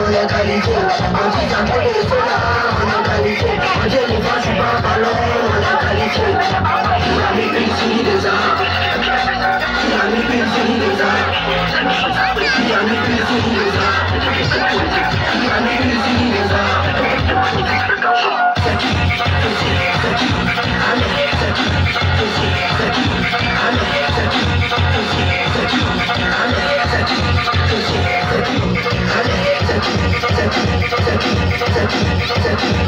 on est qualifié. On dit ça pour les soldats, on est qualifié. On dit les gens, je suis pas ballon, on est qualifié. Il a mis ici des arts. Il a mis ici des arts. Il a mis ici des arts. Il a mis ici des arts. C'est qui? C'est qui? Allez, c'est qui? C'est qui? Allez, c'est qui? C'est qui? Allez, c'est qui? C'est qui? Allez, c'est qui? C'est qui? C'est qui? C'est qui? C'est qui?